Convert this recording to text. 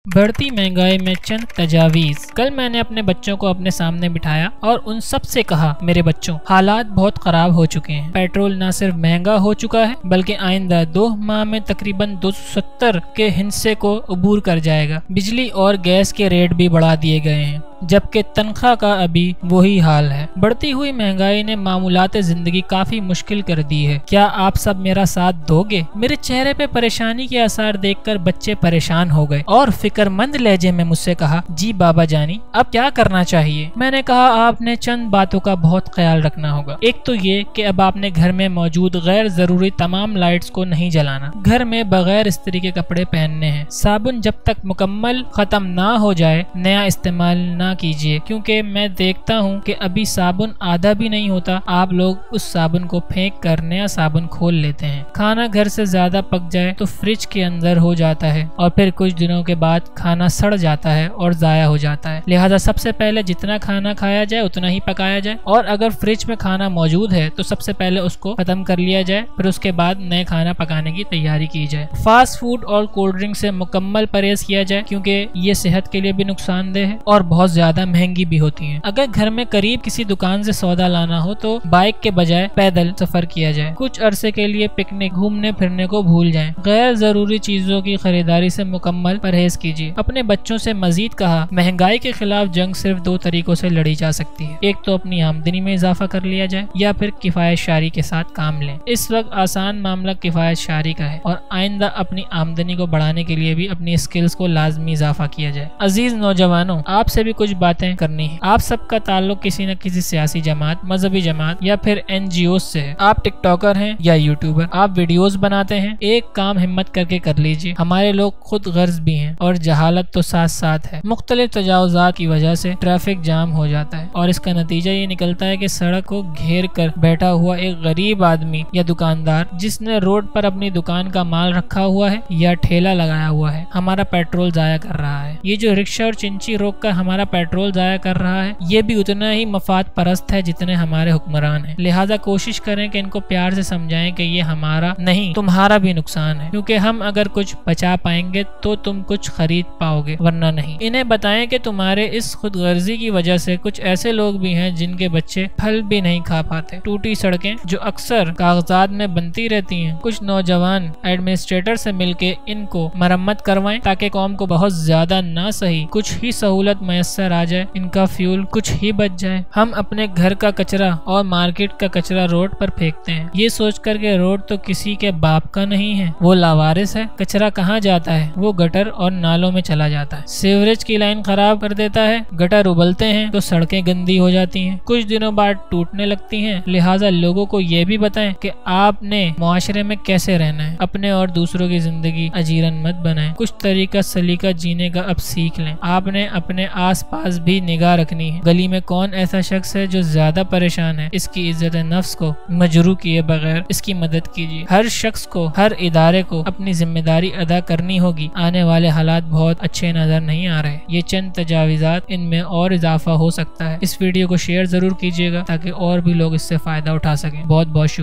بڑھتی مہنگائی میں چند تجاویز۔ کل میں نے اپنے بچوں کو اپنے سامنے بٹھایا اور ان سب سے کہا، میرے بچوں، حالات بہت خراب ہو چکے ہیں۔ پیٹرول نہ صرف مہنگا ہو چکا ہے بلکہ آئندہ 2 ماہ میں تقریباً 270 کے ہندسے کو عبور کر جائے گا۔ بجلی اور گیس کے ریٹ بھی بڑھا دیے گئے ہیں جبکہ تنخواہ کا ابھی وہی حال ہے۔ بڑھتی ہوئی مہنگائی نے معمولات زندگی کافی مشکل کر دی ہے۔ کیا آپ سب میرا ساتھ دو گے؟ میرے چہرے پہ پریشانی کے آثار دیکھ کر بچے پریشان ہو گئے اور فکر مند لہجے میں مجھ سے کہا، جی بابا جانی، اب کیا کرنا چاہیے؟ میں نے کہا، آپ نے چند باتوں کا بہت خیال رکھنا ہوگا۔ ایک تو یہ کہ اب آپ نے گھر میں موجود غیر ضروری تمام لائٹس کو نہیں جلانا، گھر میں بغیر استری کے کپڑے پہننے ہیں، صابن جب تک مکمل ختم نہ ہو جائے نیا استعمال نہ کیجیے، کیونکہ میں دیکھتا ہوں کہ ابھی صابن آدھا بھی نہیں ہوتا، آپ لوگ اس صابن کو پھینک کر نیا صابن کھول لیتے ہیں۔ کھانا گھر سے زیادہ پک جائے تو فریج کے اندر ہو جاتا ہے اور پھر کچھ دنوں کے بعد کھانا سڑ جاتا ہے اور ضائع ہو جاتا ہے۔ لہٰذا سب سے پہلے جتنا کھانا کھایا جائے اتنا ہی پکایا جائے، اور اگر فریج میں کھانا موجود ہے تو سب سے پہلے اس کو ختم کر لیا جائے، پھر اس کے بعد نئے کھانا پکانے کی تیاری کی جائے۔ فاسٹ فوڈ اور کولڈ ڈرنک سے مکمل پرہیز کیا جائے، کیونکہ یہ صحت کے لیے بھی نقصان دہ ہے اور بہت زیادہ مہنگی بھی ہوتی ہیں۔ اگر گھر میں قریب کسی دکان سے سودا لانا ہو تو بائک کے بجائے پیدل سفر کیا جائے۔ کچھ عرصے کے لیے پکنک، گھومنے پھرنے کو بھول جائیں۔ غیر ضروری چیزوں کی خریداری سے مکمل پرہیز کیجیے۔ اپنے بچوں سے مزید کہا، مہنگائی کے خلاف جنگ صرف 2 طریقوں سے لڑی جا سکتی ہے، ایک تو اپنی آمدنی میں اضافہ کر لیا جائے یا پھر کفایت شاری کے ساتھ کام لیں۔ اس وقت آسان معاملہ کفایت شاری کا ہے، اور آئندہ اپنی آمدنی کو بڑھانے کے لیے بھی اپنی اسکلز کو لازمی اضافہ کیا جائے۔ عزیز نوجوانوں، آپ سے بھی کچھ باتیں کرنی ہے۔ آپ سب کا تعلق کسی نہ کسی سیاسی جماعت، مذہبی جماعت یا پھر NGOs سے ہے۔ آپ ٹک ٹاکر ہیں یا یوٹیوبر، آپ ویڈیوز بناتے ہیں، ایک کام ہمت کر کے کر لیجیے۔ ہمارے لوگ خود غرض بھی ہیں اور جہالت تو ساتھ ساتھ ہے۔ مختلف تجاوزات کی وجہ سے ٹریفک جام ہو جاتا ہے اور اس کا نتیجہ یہ نکلتا ہے کہ سڑک کو گھیر کر بیٹھا ہوا ایک غریب آدمی یا دکاندار جس نے روڈ پر اپنی دکان کا مال رکھا ہوا ہے یا ٹھیلا لگایا ہوا ہے، ہمارا پیٹرول ضائع کر رہا ہے۔ یہ جو رکشہ اور چنچی روک کر ہمارا پیٹرول ضائع کر رہا ہے، یہ بھی اتنا ہی مفاد پرست ہے جتنے ہمارے حکمران ہیں۔ لہٰذا کوشش کریں کہ ان کو پیار سے سمجھائیں کہ یہ ہمارا نہیں، تمہارا بھی نقصان ہے، کیونکہ ہم اگر کچھ بچا پائیں گے تو تم کچھ خرید پاؤ گے، ورنہ نہیں۔ انہیں بتائیں کہ تمہارے اس خود غرضی کی وجہ سے کچھ ایسے لوگ بھی ہیں جن کے بچے پھل بھی نہیں کھا پاتے۔ ٹوٹی سڑکیں جو اکثر کاغذات میں بنتی رہتی ہیں، کچھ نوجوان ایڈمنسٹریٹر سے مل کے ان کو مرمت کروائیں تاکہ قوم کو بہت زیادہ نہ صحیح کچھ ہی سہولت میسر آ جائے، ان کا فیول کچھ ہی بچ جائے۔ ہم اپنے گھر کا کچرا اور مارکیٹ کا کچرا روڈ پر پھینکتے ہیں، یہ سوچ کر کہ روڈ تو کسی کے باپ کا نہیں ہے، وہ لاوارث ہے۔ کچرا کہاں جاتا ہے؟ وہ گٹر اور نالوں میں چلا جاتا ہے۔ سیوریج کی لائن خراب کر دیتا ہے، گٹر ابلتے ہیں تو سڑکیں گندی ہو جاتی ہیں، کچھ دنوں بعد ٹوٹنے لگتی ہیں۔ لہٰذا لوگوں کو یہ بھی بتائیں کہ آپ نے معاشرے میں کیسے رہنا ہے، اپنے اور دوسروں کی زندگی اجیرن مت بنائیں۔ کچھ طریقہ سلیقہ جینے کا اب سیکھ لیں۔ آپ نے اپنے آس پاس بھی نگاہ رکھنی ہے، گلی میں کون ایسا شخص ہے جو زیادہ پریشان ہے، اس کی عزت نفس کو مجروح کیے بغیر اس کی مدد کیجیے۔ ہر شخص کو، ہر ادارے کو اپنی ذمہ داری ادا کرنی ہوگی۔ آنے والے حالات بہت اچھے نظر نہیں آ رہے، یہ چند تجاویزات، ان میں اور اضافہ ہو سکتا ہے۔ اس ویڈیو کو شیئر ضرور کیجیے گا تاکہ اور بھی لوگ اس سے فائدہ اٹھا سکیں۔ بہت بہت شکریہ۔